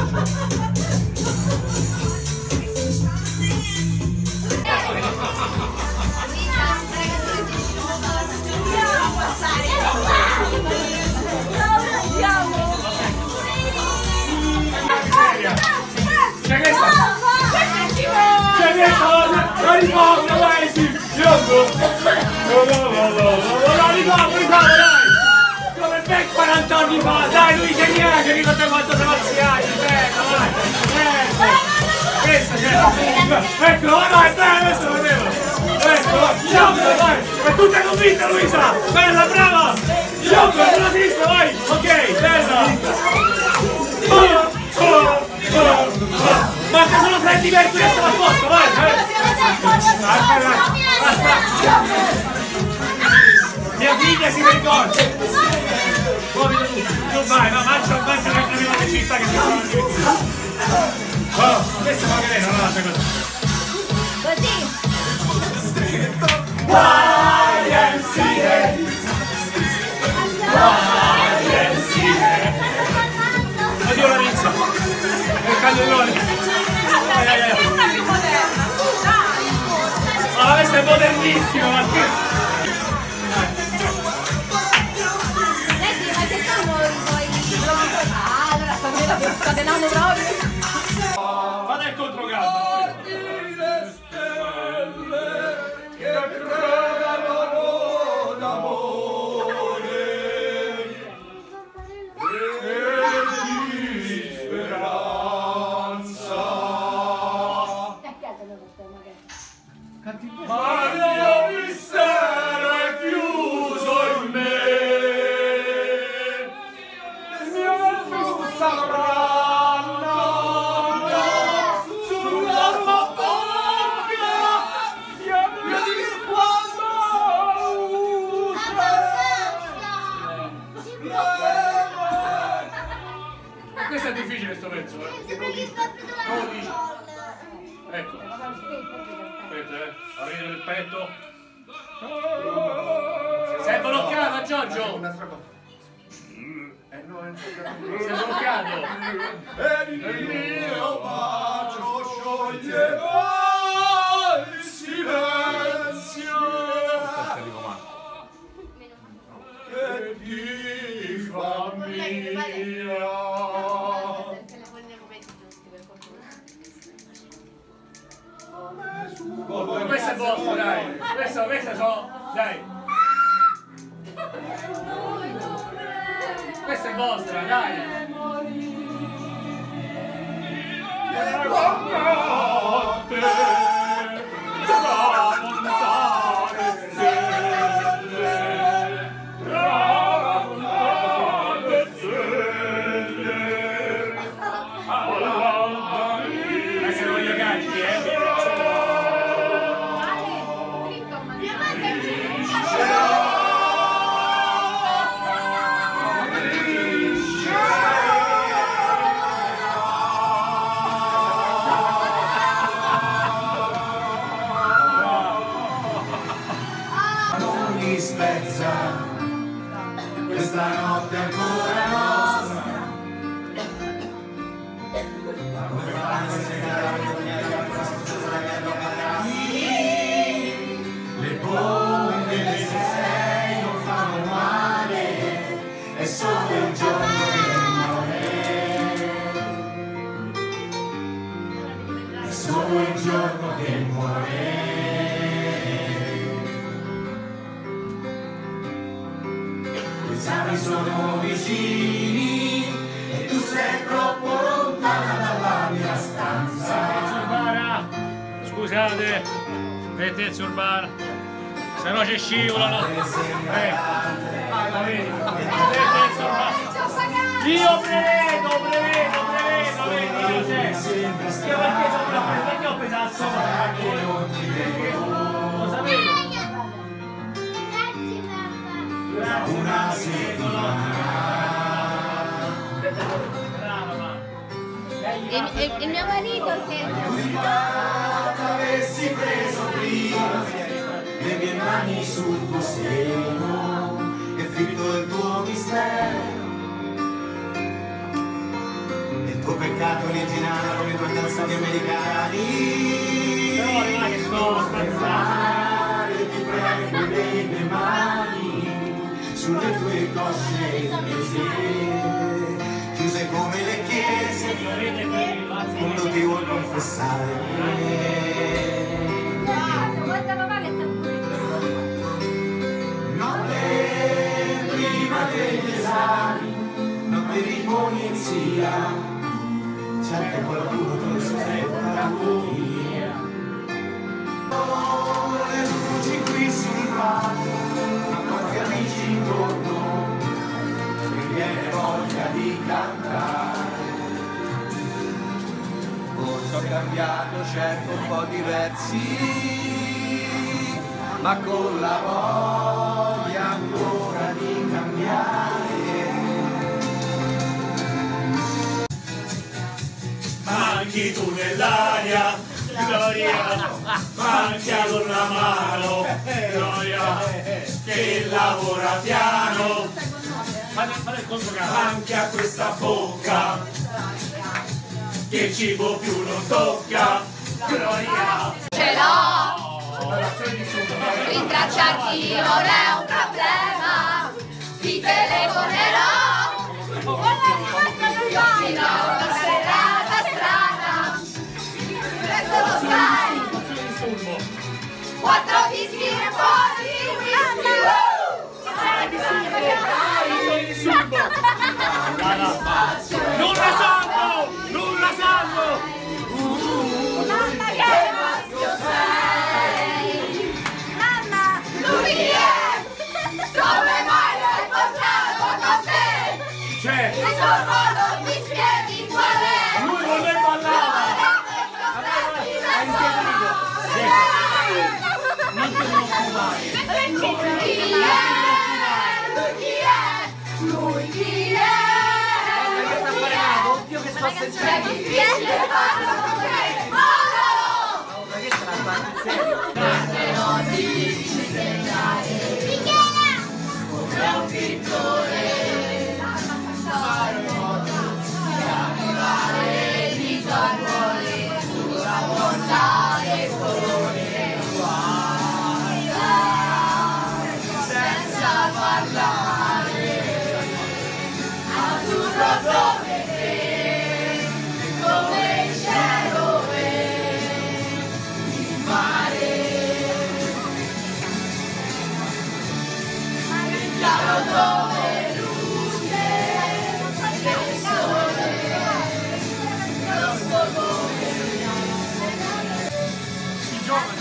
Come ben 40 anni fa, dai Luigi Niace, ricorda quanto siamo anziani, bello, vai, questa c'è, ecco, no, è bello, questo lo vedevo, ecco, vai, vai, è tutta convinta Luisa, bella, brava, gioco, sulla sinistra, vai, ok, bella, manca solo Freddy Mercury e stava a posto, vai, aspetta, mia figlia si ricorda! Muovilo tu, vai, ma mangia la prima che ci sta che ti fa. Questo fa vedere, non l'altra cosa. Così! YMCA! Oddio la rizza! Il cagliellone! Una più moderna! Ma questa è modernissima, ma scatenando proprio. Fate il controgramma. Questo è difficile sto pezzo, Non lo dici. Ecco. Aspetta, aprite il petto. Sei bloccato, Giorgio! Sei bloccato! E il mio bacio scioglierà il silenzio che ti fa mia. Questo è vostro, dai! Questo so, dai! Questa è vostra, dai! Questa notte è ancora nostra. Ma come fanno a segnare le bombe del 6 non fanno male, è solo il giorno che muore, è solo il giorno che muore. Esami sono vicini e tu sei troppo lontana dalla mia stanza. Urbana, scusate, mettezza urbana, se no ci scivolano. Io prevedo, vedi Giuseppe. Io perché ho pesato lo sapevo. Una settimana. Il mio marito sente. Avessi preso prima le mie mani sul tuo seno e fritto il tuo mistero, il tuo peccato peccato originale come i danzati americani. Però non è che sono Ferrari, ti prego le mani sulle tue cosce chiuse come le chiese, quando ti vuoi confessare. Guarda papà che sta Notte prima degli esami, notte di polizia, certo qualcuno te ne sei portato via. Le luci qui sul palco, ma quanti amici intorno, mi viene voglia di cantare. Forse ho cambiato, certo un po' diversi, ma con la voglia ancora di cambiare. manchi tu nell'aria, gloria, manca con una mano, gloria, che lavora piano, fate il conto, manca questa bocca, che il cibo più non tocca, gloria. Ce l'ho! Rintracciarti non è un problema, ti telefonerò. Fino a una serata strana, questo lo sai. 4 dischi e poi di whisky. Non la salvo! Non la salvo! Mamma che maschio sei! Mamma! Lui chi è? Come mai l'hai portato con te? C'è! Il suo ruolo mi spieghi qual è? Lui non è ballava! Non ti preoccupare! Lui chi è? Oddio che sto È difficile farlo con te! Mollalo! Ma che sta parlando in serio? È un pittore, di tornone, una borsa di colore, senza parlare, azzurro come te, come il cielo e il mare. Chiaro come luce del sole, rosso come il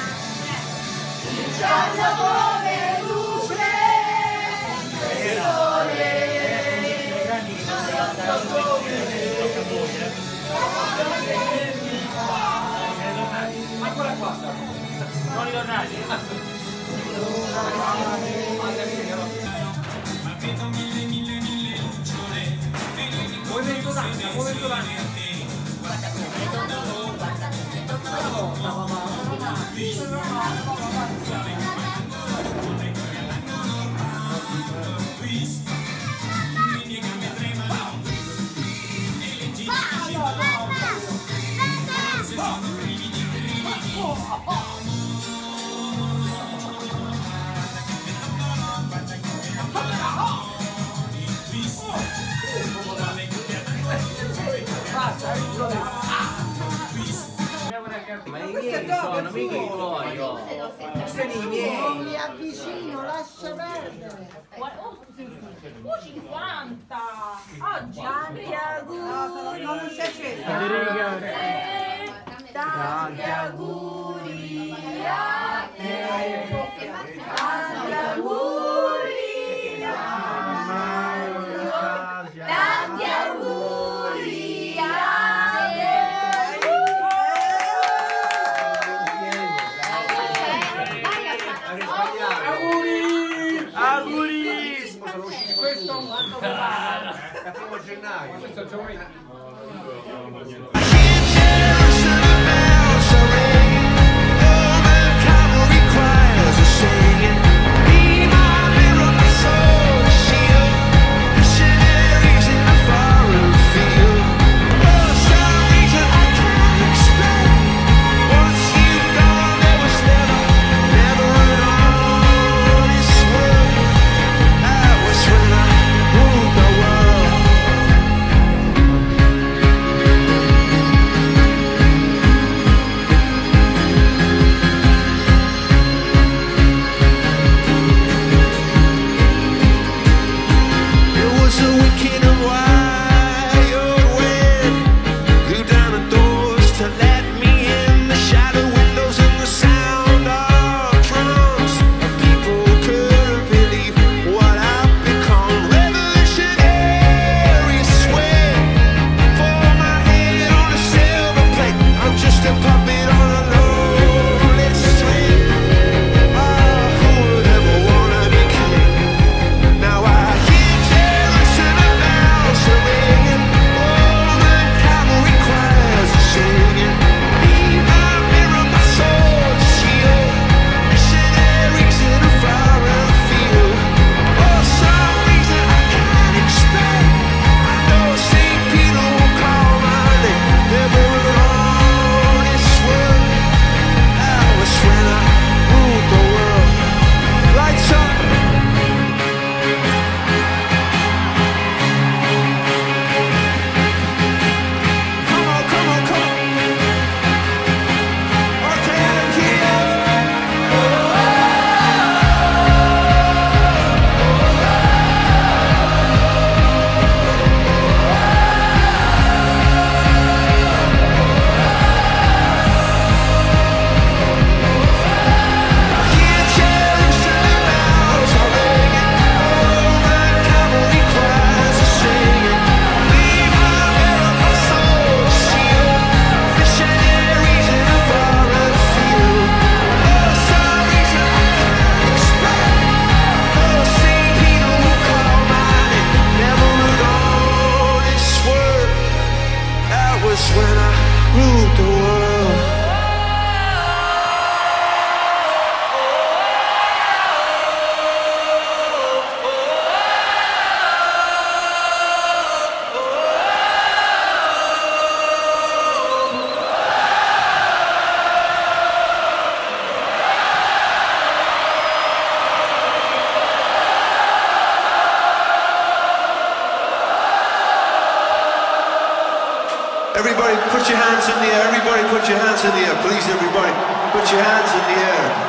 giallo come luce del sole, rosso come Ancora qua sta! Sono ritornati! Movimento d'ansia, movimento d'ansia! Ma i miei sono mica i tuoi, sono i miei. Non mi avvicino, lascia perdere. 50 oggi. Tanti auguri. No, non si è acceso. Tanti auguri a te. Tanti auguri a Mario. Tanti auguri a te. Auguri! Sono usciti questo? Primo gennaio. Questo è just when I ruled the world. Everybody put your hands in the air, everybody put your hands in the air, please everybody, put your hands in the air.